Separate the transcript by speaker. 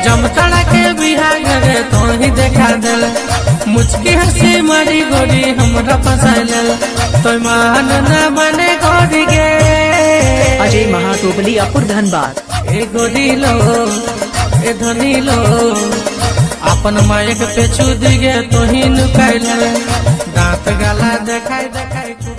Speaker 1: जमताड़ा के बिहार रे तो ही देखा दिल मुझकी हंसी मारी गोरी हमरा फसाइल तो मान न बने गोरी गे
Speaker 2: अजय महाटोपली अपुर धनबाद
Speaker 1: ए गोरी लो ए धनी लो अपन मायक पे छू दिगे तो ही नुकाइल दांत गला देखाई देखाई